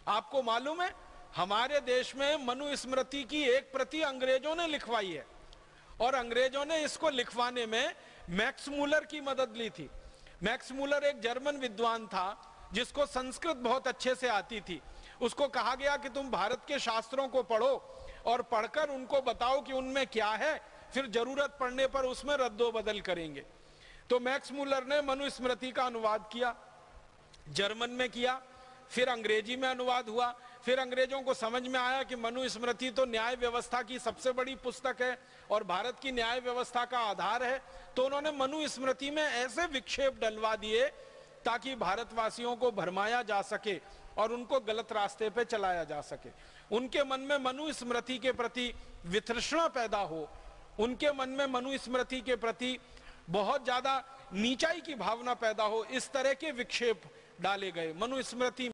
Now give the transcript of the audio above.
आपको मालूम है हमारे देश में मनुस्मृति की एक प्रति अंग्रेजों ने लिखवाई है, और अंग्रेजों ने इसको लिखवाने में मैक्स मूलर की मदद ली थी। मैक्स मूलर एक जर्मन विद्वान था जिसको संस्कृत बहुत अच्छे से आती थी। उसको कहा गया कि तुम भारत के शास्त्रों को पढ़ो और पढ़कर उनको बताओ कि उनमें क्या है, फिर जरूरत पड़ने पर उसमें रद्दो बदल करेंगे। तो मैक्स मूलर ने मनुस्मृति का अनुवाद किया, जर्मन में किया, फिर अंग्रेजी में अनुवाद हुआ। फिर अंग्रेजों को समझ में आया कि मनुस्मृति तो न्याय व्यवस्था की सबसे बड़ी पुस्तक है और भारत की न्याय व्यवस्था का आधार है, तो उन्होंने मनुस्मृति में ऐसे विक्षेप डलवा दिए ताकि भारतवासियों को भरमाया जा सके और उनको गलत रास्ते पे चलाया जा सके। उनके मन में मनुस्मृति के प्रति वितृष्णा पैदा हो, उनके मन में मनुस्मृति के प्रति बहुत ज्यादा नीचाई की भावना पैदा हो, इस तरह के विक्षेप डाले गए मनुस्मृति